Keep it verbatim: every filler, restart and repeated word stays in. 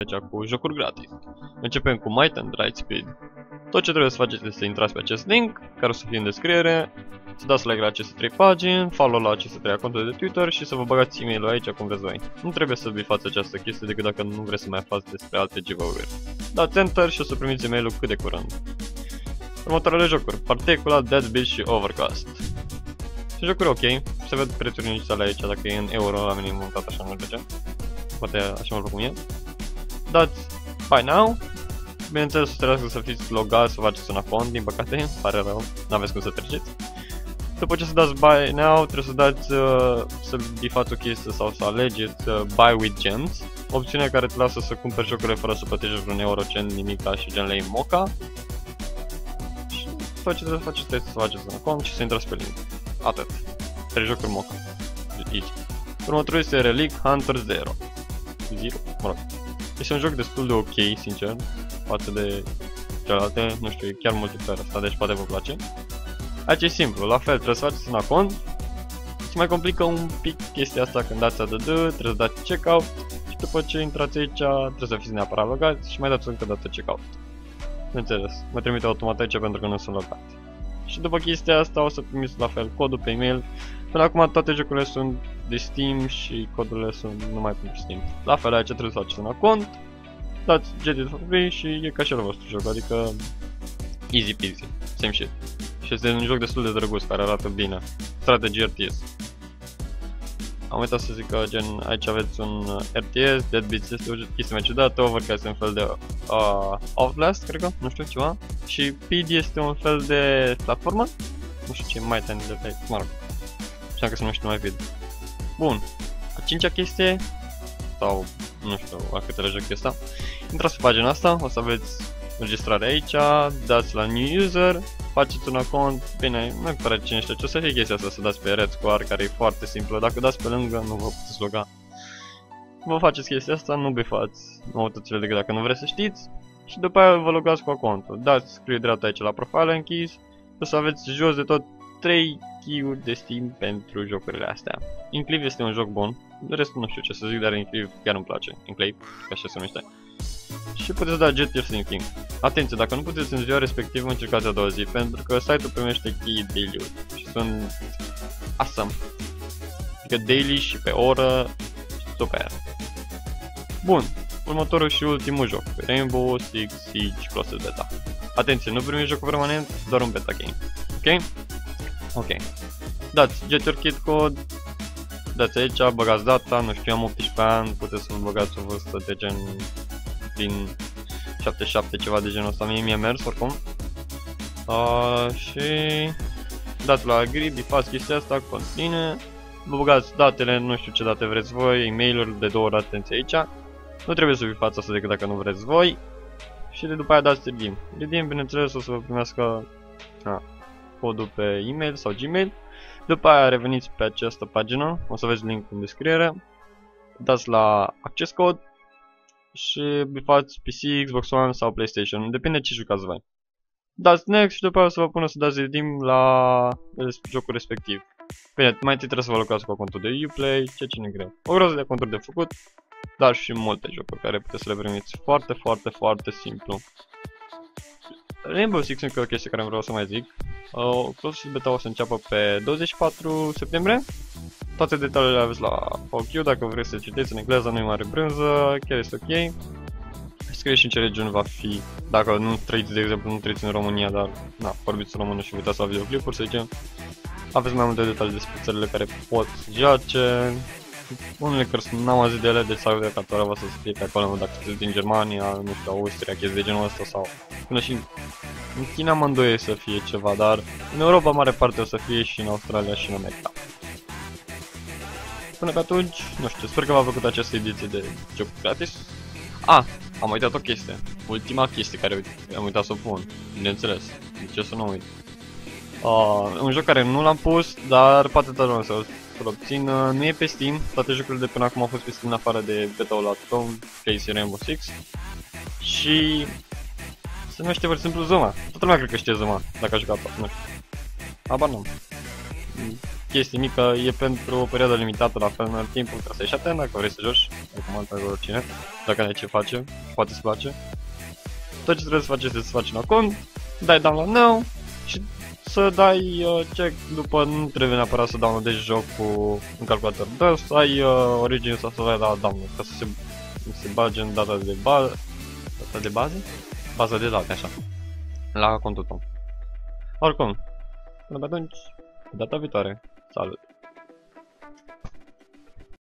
aici cu jocuri gratis. Începem cu Might and Right Speed. Tot ce trebuie să faceți este să intrați pe acest link, care o să fie în descriere, să dați like la aceste trei pagini, follow la aceste trei conturi de Twitter și să vă băgați e-mail-ul aici cum vreți voi. Nu trebuie să bifați această chestie decât dacă nu vreți să mai aflați despre alte giveaway-uri. Dați enter și o să primiți e-mail-ul cât de curând. Următoarele jocuri, Particular, Dead Beat și Overcast. Sunt jocuri ok, se ved prețuri inițiale aici, dacă e în euro la minimum, tot așa nu merge. Poate așa mă cum e. Dați Buy Now. Bineînțeles, o să trebuiască să fiți logați, să faceți un account, din păcate, pare rău, n-aveți cum să treceți. După ce să dați Buy Now, trebuie să dați, uh, să bifați o chestie sau să alegeți uh, Buy with Gems, opțiunea care te lasă să cumperi jocurile fără să plătești vreun eurocent, nimic ca și gen lei Moca. Și după ce trebuie să faceți, trebuie să faceți un account și să intrați pe link. Atât. Trei jocuri Moca. Easy. Următorul este Relic Hunter Zero. Zero? Mă rog. Este un joc destul de ok, sincer, față de celelalte, nu știu, e chiar multiplayer asta, deci poate vă place. Aici e simplu, la fel, trebuie să faceți un account. Se mai complică un pic chestia asta când dați A D D, trebuie să dați checkout și după ce intrați aici trebuie să fiți neapărat logați și mai dați încă dată checkout. Înțeles, mă trimite automat aici pentru că nu sunt logat. Și după chestia asta o să primiți la fel codul pe e-mail. Până acum toate jocurile sunt de Steam și codurile sunt numai pentru Steam. La fel aici trebuie să faceți un account, dați get it for free și e ca și al vostru joc, adică easy peasy, same shit. Și este un joc destul de drăguț care arată bine, strategy R T S. Am uitat să zic că gen aici aveți un R T S, Dead Beat este o chestie mai ciudată, Overcast este un fel de uh, Outlast, cred că, nu știu ceva. Și P D este un fel de platformă, nu știu ce mai tare de detalii, mă rog. Știam că se numește numai vid. Bun, a cincea chestie, sau nu știu la câtele joc asta. Intrați pe pagina asta, o să aveți înregistrare aici, dați la New User, faceți un account, bine, nu pare cine știe ce o să fie chestia asta, să dați pe Red Square, care e foarte simplă, dacă dați pe lângă nu vă puteți loga. Vă faceți chestia asta, nu bifați noutățile decât dacă nu vreți să știți și după aia vă logați cu accontul. Dați scrie dreapta aici la profile închis, o să aveți jos de tot trei key-uri de Steam pentru jocurile astea. Enclave este un joc bun, de rest nu știu ce să zic, dar Enclave chiar îmi place, Enclave, ca așa se numește. Și puteți da Get Your Thinking. Atenție, dacă nu puteți în ziua respectivă, încercați a doua zi, pentru că site-ul primește key daily-uri și sunt awesome. Adică daily și pe oră, super. Bun, următorul și ultimul joc, Rainbow Six Siege Closed Beta. Atenție, nu primiți jocul permanent, doar un beta game. Ok? Ok. Dați Get Your Kid Code, dați aici, băgați data, nu știu, am optsprezece ani, puteți să-mi băgați o vârstă de gen din șaptezeci și șapte, ceva de genul ăsta, mie mi-a mers oricum. Uh, și dați la agree, bifați chestia asta, continue, vă băgați datele, nu știu ce date vreți voi, e-mail-uri de două ori, atenție aici. Nu trebuie să bifați asta decât dacă nu vreți voi. Și de după aia dați redeem. Redeem, bineînțeles, o să vă primească a, codul pe e-mail sau Gmail. După aia reveniți pe această pagină, o să aveți link în descriere. Dați la access code și bifați P C, Xbox One sau PlayStation, depinde ce jucați voi. Dați next și după aia o să vă pună să dați redeem la jocul respectiv. Bine, mai întâi trebuie să vă locați cu contul de Uplay, ce cine greu. O groză de conturi de făcut, dar și multe jocuri care puteți să le primiți foarte, foarte, foarte simplu. Rainbow Six încă o chestie care vreau să mai zic. Uh, Closed Beta o să înceapă pe douăzeci și patru septembrie. Toate detaliile le aveți la F A Q, dacă vreți să citeți în engleză, nu e mare brânză, chiar este ok. Scrie și în ce regiune va fi, dacă nu trăiți, de exemplu, nu trăiți în România, dar na, vorbiți română și uitați la videoclipuri, să zicem. Aveți mai multe detalii despre țările care pot joace. Unele care n-am auzit de ele, deci s-ar putea ca țara voastră să fie pe acolo, dacă sunteți din Germania, nu știu, Austria, chestii de genul ăsta sau până și în China mă îndoie să fie ceva, dar în Europa mare parte o să fie și în Australia și în America. Până pe atunci, nu știu, sper că v-a plăcut această ediție de jocuri gratis. Ah, am uitat o chestie, ultima chestie care am uitat să o pun, bineînțeles, de ce să nu uit. Uh, un joc care nu l-am pus, dar poate tare să să-l obțin, uh, nu e pe Steam, toate jocurile de până acum au fost pe Steam în afară de beta-ul la Tom, Casey Rainbow Six. Și se numește pur și simplu Zuma. Toată lumea cred că știe Zuma, dacă a jucat-o, nu știu. Habar n-am. chestie mică, e pentru o perioadă limitată, la fel în timpul, trebuie să ieși atent dacă vrei să joci, recomand pentru oricine, dacă n-ai ce face, poate să place. Tot ce trebuie să faci este să faci un cont, dai download now și să dai uh, check după, nu trebuie neapărat să downloadezi jocul în calculator, dar să ai uh, origin sau să dai la download, ca să se, se bage în data de bază, data de bază? Baza de date, așa, la contul tău. Oricum, până pe atunci, data viitoare, salut!